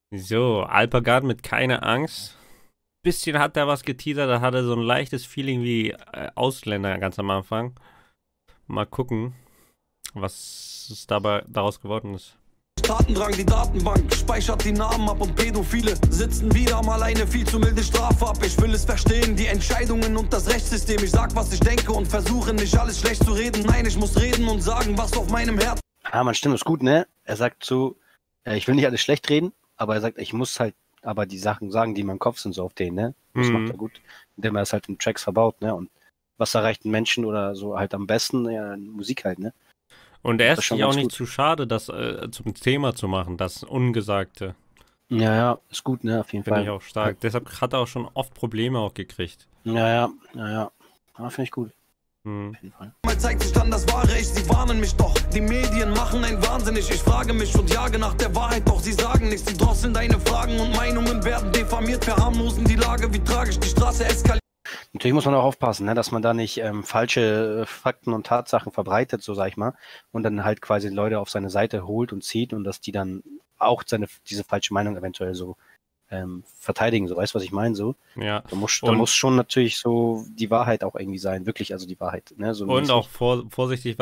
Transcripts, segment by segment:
So, Alpagan mit keine Angst. Bisschen hat er was geteasert, da hat er so ein leichtes Feeling wie Ausländer ganz am Anfang. Mal gucken, was es dabei daraus geworden ist. Tatendrang, die Datenbank speichert die Namen ab und Pädophile sitzen wieder mal eine viel zu milde Strafe ab. Ich will es verstehen, die Entscheidungen und das Rechtssystem. Ich sag, was ich denke und versuche nicht alles schlecht zu reden. Nein, ich muss reden und sagen, was auf meinem Herzen. Ja, man stimmt, ist gut, ne? Er sagt so, ich will nicht alles schlecht reden, aber er sagt, ich muss halt aber die Sachen sagen, die in meinem Kopf sind, so auf den, ne? Das macht er gut, indem er es halt in Tracks verbaut, ne? Und was erreicht einen Menschen oder so halt am besten? Ja, Musik halt, ne? Und er Das ist schon sich auch ganz nicht gut. zu schade, das zum Thema zu machen, das Ungesagte. Ja, ja, ist gut, ne? Auf jeden Finde Fall. ich auch stark. Deshalb hat er auch schon oft Probleme auch gekriegt. Ja, finde ich gut. Hm. Auf jeden Fall. Mal zeigt sich dann das wahre Ich, sie warnen mich doch. Die Medien machen einen wahnsinnig. Ich frage mich und jage nach der Wahrheit, doch sie sagen nichts. Sie drosseln deine Fragen und Meinungen werden diffamiert, verharmlosen die Lage, wie tragisch die Straße eskaliert. Natürlich muss man auch aufpassen, ne, dass man da nicht falsche Fakten und Tatsachen verbreitet, so sag ich mal, und dann halt quasi Leute auf seine Seite holt und zieht und dass die dann auch diese falsche Meinung eventuell so verteidigen, so, weißt du, was ich meine, so. Ja. Da muss schon natürlich so die Wahrheit auch irgendwie sein, wirklich, also die Wahrheit, ne, so Und mäßig. auch vorsichtig,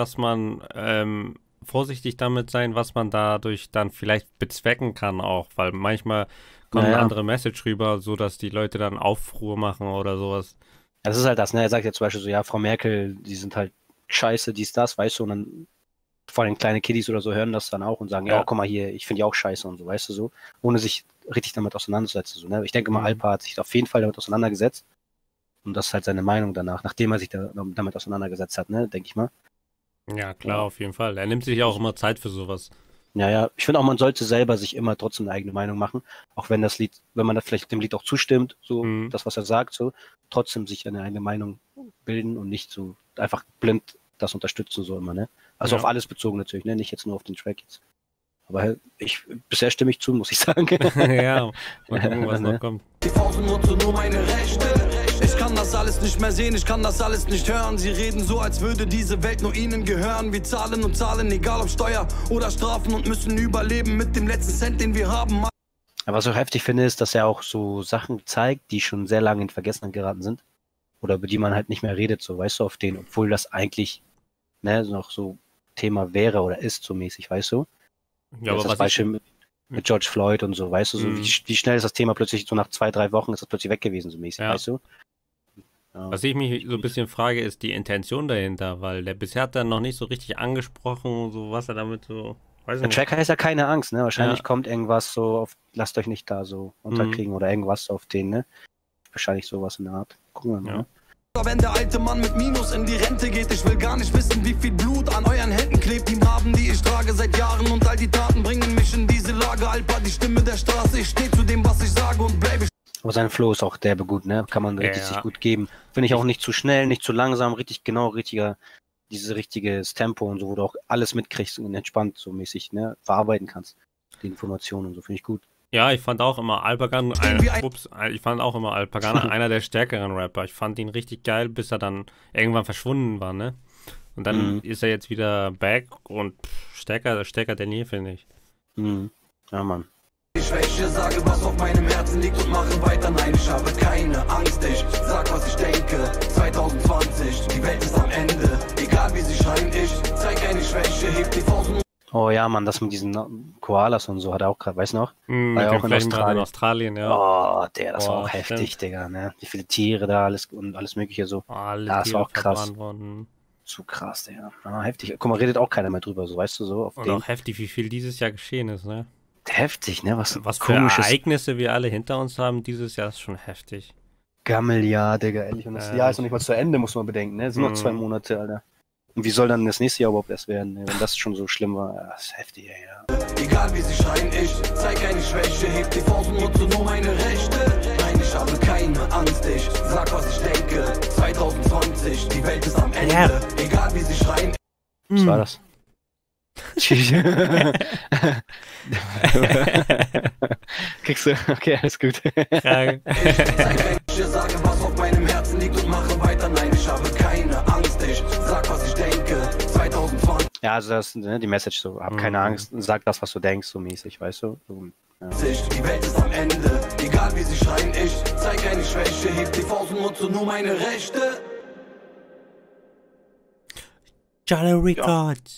vorsichtig damit sein, was man dadurch dann vielleicht bezwecken kann auch, weil manchmal kommt eine andere Message rüber, so dass die Leute dann Aufruhr machen oder sowas. Das ist halt das, ne, er sagt ja zum Beispiel so, ja, Frau Merkel, die sind halt scheiße, dies, das, weißt du, und dann vor allem kleine Kiddies oder so hören das dann auch und sagen, ja, guck mal hier, ich finde die auch scheiße und so, weißt du, so, ohne sich richtig damit auseinanderzusetzen, so, ne. Ich denke mal, Alpa hat sich auf jeden Fall damit auseinandergesetzt und das ist halt seine Meinung danach, nachdem er sich damit auseinandergesetzt hat, ne, denke ich mal. Ja, klar, auf jeden Fall. Er nimmt sich auch immer Zeit für sowas. Ja, ich finde auch, man sollte selber sich immer trotzdem eine eigene Meinung machen, auch wenn das Lied, wenn man da vielleicht dem Lied auch zustimmt, so, das, was er sagt, so, trotzdem sich eine eigene Meinung bilden und nicht so einfach blind das unterstützen, so immer, ne? Also auf alles bezogen natürlich, ne? Nicht jetzt nur auf den Track jetzt. Aber bisher stimme ich zu, muss ich sagen. Ja, mal gucken, was noch kommt. Die Pausen nutzen nur meine Rechte. Ich kann das alles nicht mehr sehen, ich kann das alles nicht hören. Sie reden so, als würde diese Welt nur ihnen gehören. Wir zahlen und zahlen, egal ob Steuer oder Strafen und müssen überleben mit dem letzten Cent, den wir haben. Aber was ich auch heftig finde, ist, dass er auch so Sachen zeigt, die schon sehr lange in Vergessenheit geraten sind. Oder über die man halt nicht mehr redet, so, weißt du, auf denen, obwohl das eigentlich, ne, noch so Thema wäre oder ist, so mäßig, weißt du? Ja, aber das Beispiel mit George Floyd und so, weißt du, so wie schnell ist das Thema plötzlich, so nach 2-3 Wochen ist das plötzlich weg gewesen, so mäßig, weißt du? Ja. Was ich mich so ein bisschen frage, ist die Intention dahinter, weil der bisher hat dann noch nicht so richtig angesprochen, so was er damit so, weiß Der nicht. Track heißt ja keine Angst, ne? Wahrscheinlich kommt irgendwas so auf, lasst euch nicht da so unterkriegen oder irgendwas auf den, ne? Wahrscheinlich sowas in der Art. Gucken wir mal, ne? Wenn der alte Mann mit Minus in die Rente geht, ich will gar nicht wissen, wie viel Blut an euren Händen klebt. Die Narben, die ich trage seit Jahren und all die Taten bringen mich in diese Lage. Alpa, die Stimme der Straße, ich stehe zu dem, was ich sage und bleibe. Aber sein Flow ist auch derbe gut, ne? Kann man richtig gut geben. Finde ich auch nicht zu schnell, nicht zu langsam, richtig genau, dieses richtiges Tempo und so, wo du auch alles mitkriegst und entspannt so mäßig, ne? Verarbeiten kannst. Die Informationen und so, finde ich gut. Ja, ich fand auch immer Alpagan einer der stärkeren Rapper. Ich fand ihn richtig geil, bis er dann irgendwann verschwunden war, ne? Und dann ist er jetzt wieder back und stärker denn je, finde ich. Ja, Mann. Ich Schwäche, sage, was auf meinem Herzen liegt und mache weiter. Nein, ich habe keine Angst, ich sag, was ich denke. 2020, die Welt ist am Ende. Egal wie sie schreien, ich zeig keine Schwäche, heb die Faust. Oh ja, Mann, das mit diesen Koalas und so hat er auch gerade, weißt du noch? War ja auch in Australien, ja. Oh, das war auch heftig, Digga, ne? Wie viele Tiere da, alles mögliche so. Das war auch krass. Zu krass, Digga. Ah, heftig. Guck mal, redet auch keiner mehr drüber, so, weißt du, so. Und auch heftig, wie viel dieses Jahr geschehen ist, ne? Heftig, ne? Was für Ereignisse wir alle hinter uns haben dieses Jahr ist schon heftig. Gammeljahr, Digga, ehrlich. Und das Jahr ist noch nicht mal zu Ende, muss man bedenken, ne? Es sind noch 2 Monate, Alter. Und wie soll dann das nächste Jahr überhaupt erst werden, wenn das schon so schlimm war? Ja, das ist heftig, ey, ja. Egal wie sie schreien, ich zeig keine Schwäche, heb die Faust und nutze nur meine Rechte. Nein, ich habe keine Angst, ich sag, was ich denke. 2020, die Welt ist am Ende. Egal wie sie schreien. Was war das? Kriegst du? Okay, alles gut. Ich sage, was auf meinem Herzen liegt und mache weiter. Nein, ich habe keine Angst, ich sag, was ich denke. 2020. Ja, also das, ne, die Message so, hab keine Angst, sag das, was du denkst, so mäßig, weißt du? So, ja. Die Welt und so nur meine Rechte. Charlie Records.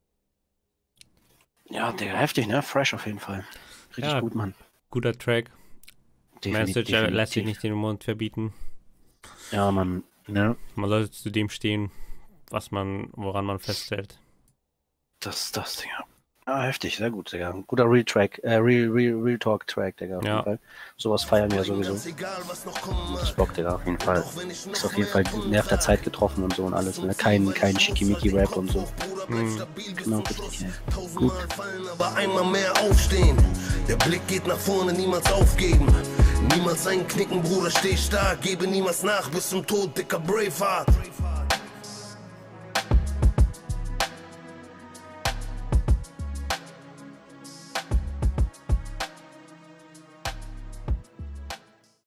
Ja, Digga, heftig, ne? Fresh auf jeden Fall. Richtig gut, Mann. Guter Track. Definitiv. Message lässt sich nicht den Mund verbieten. Ja, Mann. Ne? Man sollte zu dem stehen, woran man festhält. Das, Digga. Ja, heftig, sehr gut, Digga. Ein guter Real Talk-Track, Digga, auf jeden Fall. Sowas feiern wir ja sowieso. Das Bock, Digga, auf jeden Fall. Ist auf jeden Fall Nerv der Zeit getroffen und so und alles. Ne? Kein Schickimicki-Rap und so. Genau, richtig, ja. Gut. Aber einmal mehr aufstehen. Der Blick geht nach vorne, niemals aufgeben. Niemals einknicken, Bruder, steh stark. Gebe niemals nach, bis zum Tod, dicker Braveheart.